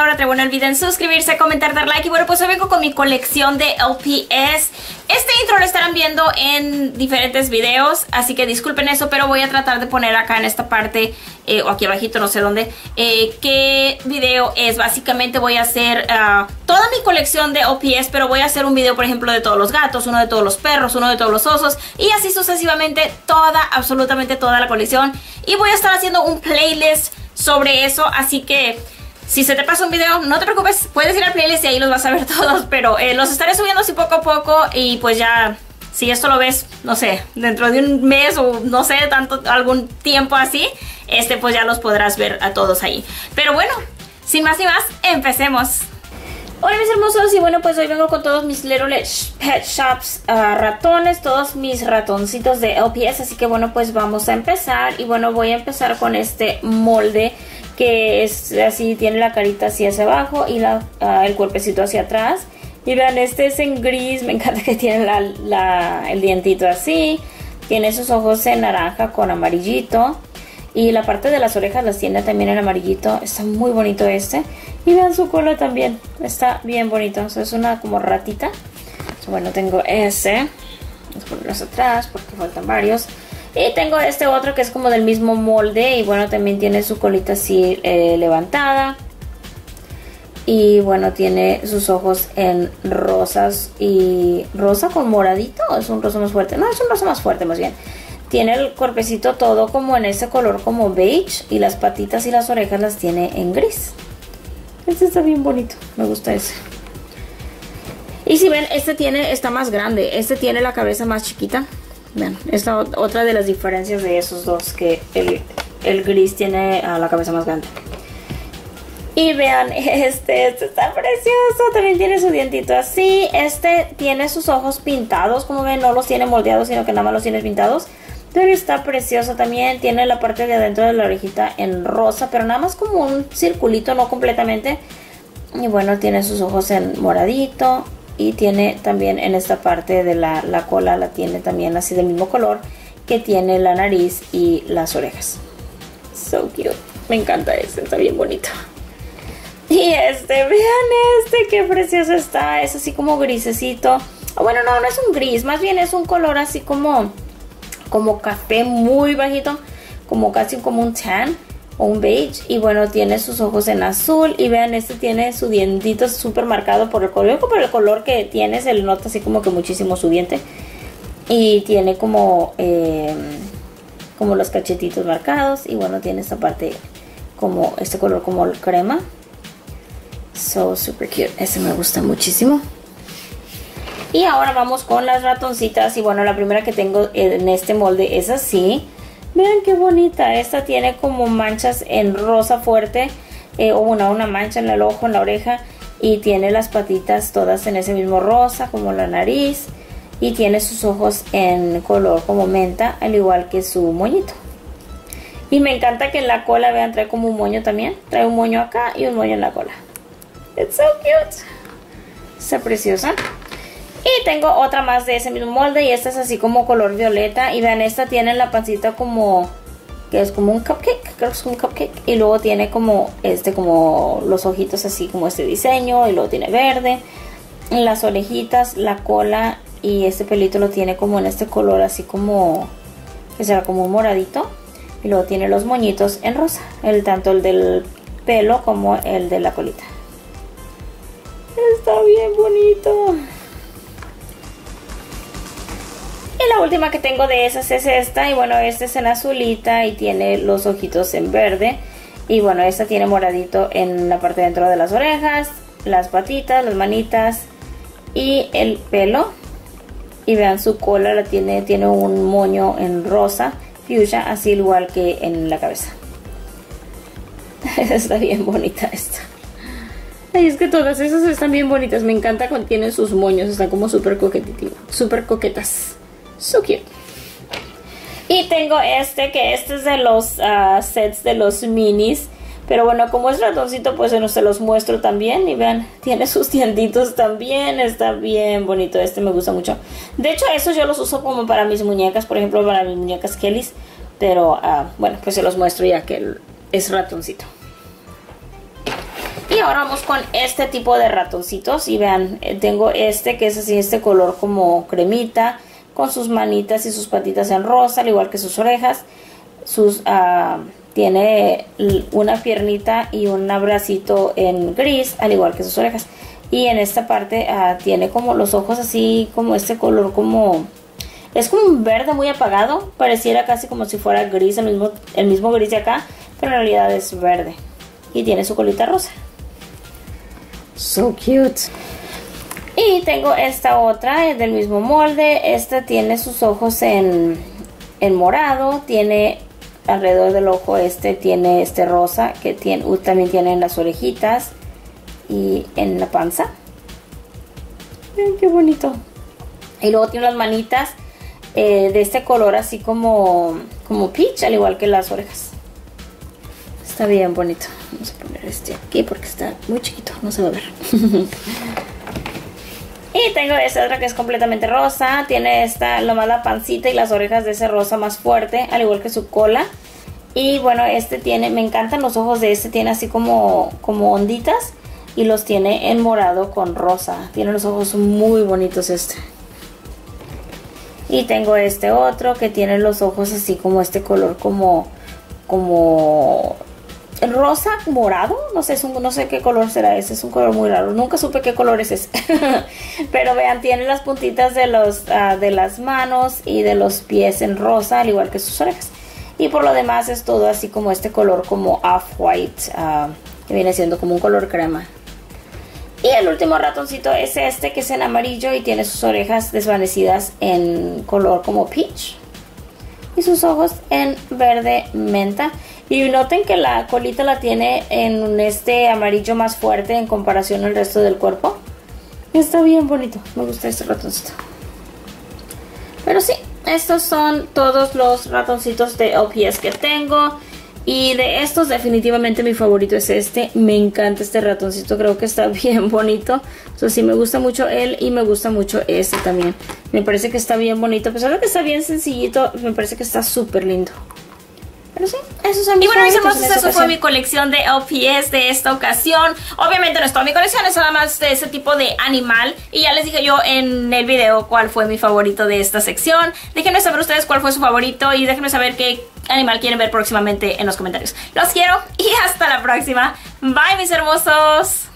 ahora traigo, no olviden suscribirse, comentar, dar like. Y bueno, pues hoy vengo con mi colección de LPS. Este intro lo estarán viendo en diferentes videos, así que disculpen eso, pero voy a tratar de poner acá en esta parte o aquí abajito, no sé dónde, qué video es. Básicamente voy a hacer toda mi colección de LPS, pero voy a hacer un video, por ejemplo, de todos los gatos, uno de todos los perros, uno de todos los osos, y así sucesivamente toda, absolutamente toda la colección. Y voy a estar haciendo un playlist sobre eso, así que si se te pasa un video, no te preocupes, puedes ir al playlist y ahí los vas a ver todos, pero los estaré subiendo así poco a poco. Y pues ya, si esto lo ves, no sé, dentro de un mes o no sé, algún tiempo así, pues ya los podrás ver a todos ahí. Pero bueno, sin más ni más, empecemos. Hola mis hermosos, y bueno, pues hoy vengo con todos mis Little Pet Shops ratones, todos mis ratoncitos de LPS, así que bueno, pues vamos a empezar. Y bueno, voy a empezar con este molde que es así, tiene la carita así hacia abajo y el cuerpecito hacia atrás. Y vean, este es en gris, me encanta que tiene el dientito así, tiene sus ojos en naranja con amarillito. Y la parte de las orejas las tiene también en amarillito. Está muy bonito este. Y vean su cola también. Está bien bonito. O sea, es una como ratita. Bueno, tengo ese. Vamos a ponerlos atrás porque faltan varios. Y tengo este otro que es como del mismo molde. Y bueno, también tiene su colita así levantada. Y bueno, tiene sus ojos en rosas. Y rosa con moradito. ¿O es un rosa más fuerte? No, es un rosa más fuerte más bien. Tiene el cuerpecito todo como en ese color como beige. Y las patitas y las orejas las tiene en gris. Este está bien bonito. Me gusta ese. Y si ven, está más grande. Este tiene la cabeza más chiquita. Vean, esta otra de las diferencias de esos dos. Que el gris tiene la cabeza más grande. Y vean, este está precioso. También tiene su dientito así. Este tiene sus ojos pintados. Como ven, no los tiene moldeados, sino que nada más los tiene pintados. Pero está precioso también. Tiene la parte de adentro de la orejita en rosa, pero nada más como un circulito, no completamente. Y bueno, tiene sus ojos en moradito. Y tiene también en esta parte de la cola, la tiene también así del mismo color que tiene la nariz y las orejas. So cute. Me encanta está bien bonito. Y vean qué precioso está. Es así como grisecito. Bueno, no es un gris, más bien es un color así como café muy bajito, como casi como un tan o un beige. Y bueno, tiene sus ojos en azul. Y vean, tiene su dientito súper marcado por el color que tiene. Se le nota así como que muchísimo su diente. Y tiene como los cachetitos marcados. Y bueno, tiene esta parte como este color como el crema. So super cute. Me gusta muchísimo. Y ahora vamos con las ratoncitas. Y bueno, la primera que tengo en este molde es así. Vean qué bonita. Esta tiene como manchas en rosa fuerte. O una mancha en el ojo, en la oreja. Y tiene las patitas todas en ese mismo rosa, como la nariz. Y tiene sus ojos en color como menta, al igual que su moñito. Y me encanta que en la cola, vean, trae como un moño también. Trae un moño acá y un moño en la cola. It's so cute. Está preciosa. Y tengo otra más de ese mismo molde. Y esta es así como color violeta. Y vean, esta tiene la pancita como que es como un cupcake. Creo que es un cupcake. Y luego tiene como como los ojitos así como este diseño. Y luego tiene verde. Las orejitas, la cola. Y este pelito lo tiene como en este color así como que será como un moradito. Y luego tiene los moñitos en rosa. Tanto el del pelo como el de la colita. Está bien bonito. Y la última que tengo de esas es esta. Y bueno, esta es en azulita y tiene los ojitos en verde. Y bueno, esta tiene moradito en la parte de dentro de las orejas, las patitas, las manitas y el pelo. Y vean, su cola tiene un moño en rosa, fuchsia, así igual que en la cabeza. Está bien bonita esta. Ay, es que todas esas están bien bonitas. Me encanta cuando tienen sus moños. Están como súper coquetas. So cute. Y tengo que es de los sets de los minis. Pero bueno, como es ratoncito, pues se los muestro también. Y vean, tiene sus dientitos también. Está bien bonito. Me gusta mucho. De hecho, esos yo los uso como para mis muñecas. Por ejemplo, para mis muñecas Kellys. Pero bueno, pues se los muestro ya que es ratoncito. Y Y ahora vamos con este tipo de ratoncitos. Y vean, tengo este que es así, este color como cremita, con sus manitas y sus patitas en rosa, al igual que sus orejas. Tiene una piernita y un bracito en gris, al igual que sus orejas. Y en esta parte tiene como los ojos así, como este color como... Es como un verde muy apagado. Pareciera casi como si fuera gris, el mismo gris de acá. Pero en realidad es verde. Y tiene su colita rosa. So cute. Y tengo esta otra, es del mismo molde. Esta tiene sus ojos en morado. Tiene alrededor del ojo tiene este rosa. Que también tiene en las orejitas. Y en la panza. Miren qué bonito. Y luego tiene las manitas de este color así como peach, al igual que las orejas. Está bien bonito. Vamos a poner este aquí porque está muy chiquito, no se va a ver. Y tengo esta otra que es completamente rosa. Tiene nomás la pancita y las orejas de ese rosa más fuerte, al igual que su cola. Y bueno, me encantan los ojos de tiene así como onditas. Y los tiene en morado con rosa. Tiene los ojos muy bonitos Y tengo este otro que tiene los ojos así como este color como rosa morado. No sé qué color será ese. Es un color muy raro. Nunca supe qué color es ese. Pero vean, tiene las puntitas de las manos y de los pies en rosa, al igual que sus orejas. Y por lo demás es todo así como este color como off-white. Que viene siendo como un color crema. Y el último ratoncito es este que es en amarillo y tiene sus orejas desvanecidas en color como peach. Y sus ojos en verde menta. Y noten que la colita la tiene en este amarillo más fuerte en comparación al resto del cuerpo. Está bien bonito, me gusta este ratoncito. Pero sí, estos son todos los ratoncitos de LPS que tengo. Y de estos definitivamente mi favorito es este. Me encanta este ratoncito, creo que está bien bonito. O sea, sí me gusta mucho él y me gusta mucho este también. Me parece que está bien bonito. A pesar de que está bien sencillito, me parece que está súper lindo. Pero sí, esos son mis favoritos. Y bueno, mis hermosos, eso fue mi colección de LPS de esta ocasión. Obviamente no es toda mi colección, es nada más de ese tipo de animal. Y ya les dije yo en el video cuál fue mi favorito de esta sección. Déjenme saber ustedes cuál fue su favorito y déjenme saber qué animal quieren ver próximamente en los comentarios. Los quiero y hasta la próxima. Bye, mis hermosos.